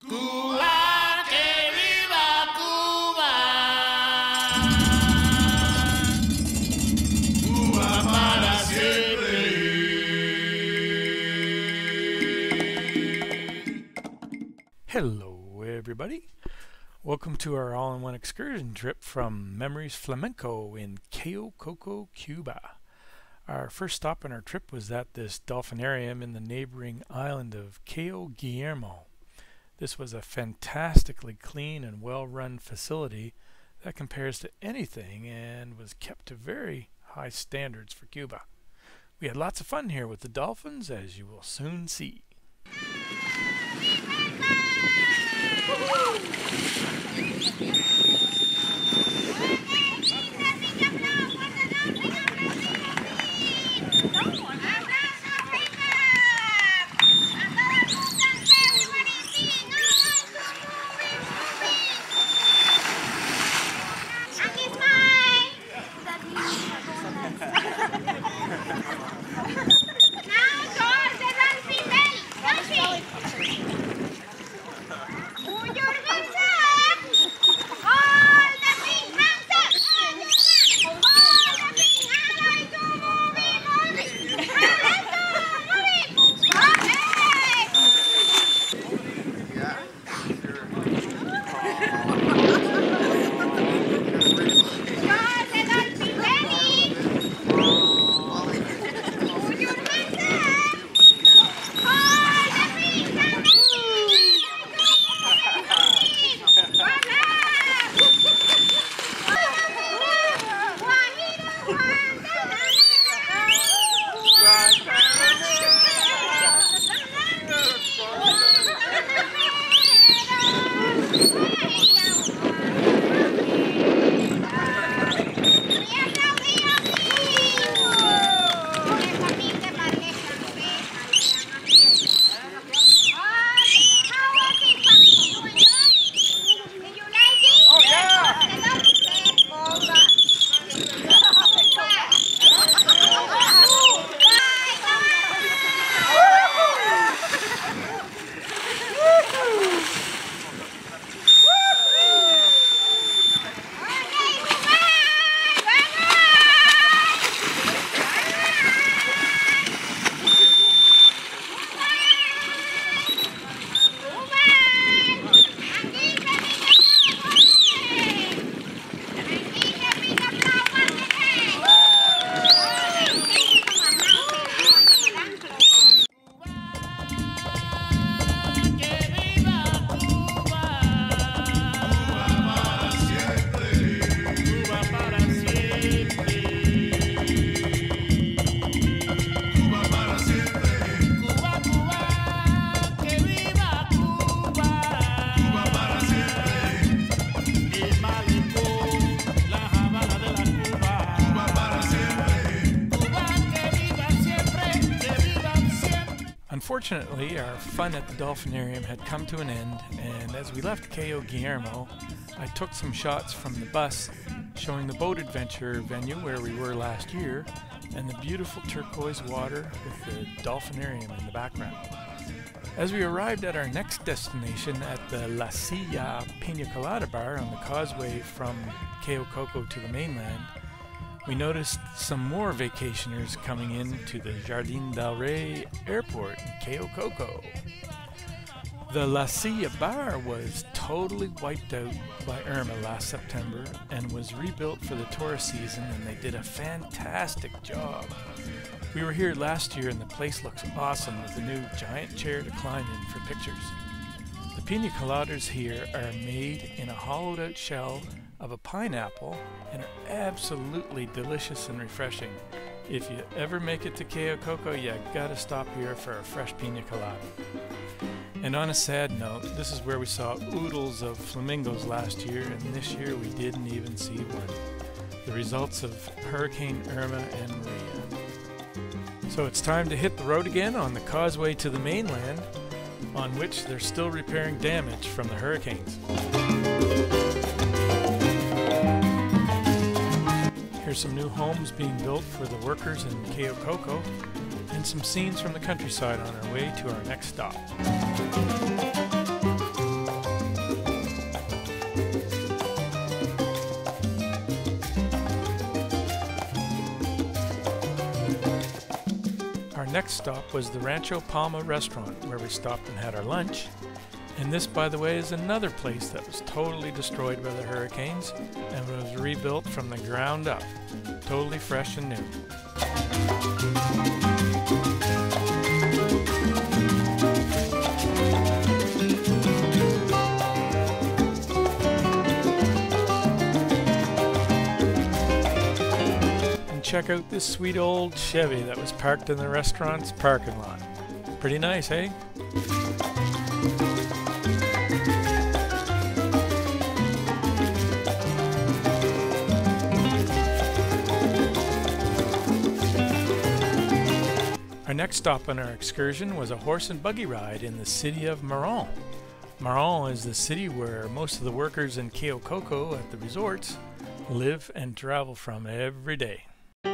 Cuba, que viva Cuba. Cuba para siempre. Hello everybody. Welcome to our All In One Excursion trip from Memories Flamenco in Cayo Coco, Cuba. Our first stop on our trip was at this Dolphinarium in the neighboring island of Cayo Guillermo. This was a fantastically clean and well-run facility that compares to anything and was kept to very high standards for Cuba. We had lots of fun here with the dolphins, as you will soon see. Unfortunately, our fun at the Dolphinarium had come to an end, and as we left Cayo Guillermo, I took some shots from the bus showing the boat adventure venue where we were last year and the beautiful turquoise water with the Dolphinarium in the background. As we arrived at our next destination at the La Silla Piña Colada bar on the causeway from Cayo Coco to the mainland, we noticed some more vacationers coming in to the Jardín del Rey airport in Cayo Coco. The La Silla bar was totally wiped out by Irma last September and was rebuilt for the tourist season, and they did a fantastic job. We were here last year and the place looks awesome with a new giant chair to climb in for pictures. The Piña Coladas here are made in a hollowed out shell of a pineapple and are absolutely delicious and refreshing. If you ever make it to Cayo Coco, you gotta stop here for a fresh Piña Colada. And on a sad note, this is where we saw oodles of flamingos last year, and this year we didn't even see one. The results of Hurricane Irma and Maria. So it's time to hit the road again on the causeway to the mainland, on which they're still repairing damage from the hurricanes. Here's some new homes being built for the workers in Cayo Coco, and some scenes from the countryside on our way to our next stop. next stop was the Rancho Palma restaurant, where we stopped and had our lunch. And this, by the way, is another place that was totally destroyed by the hurricanes and was rebuilt from the ground up, totally fresh and new. Check out this sweet old Chevy that was parked in the restaurant's parking lot. Pretty nice, eh? Our next stop on our excursion was a horse and buggy ride in the city of Moron. Moron is the city where most of the workers in Cayo Coco at the resorts live and travel from every day.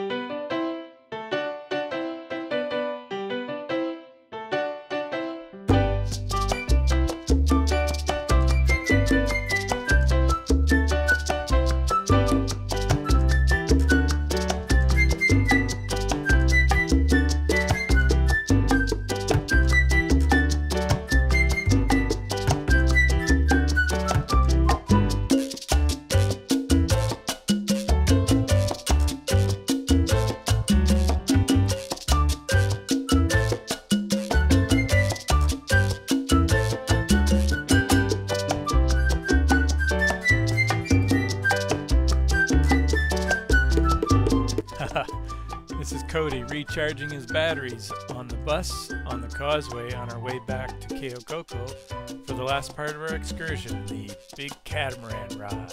This is Cody recharging his batteries on the bus on the causeway on our way back to Cayo Coco for the last part of our excursion, the big catamaran ride.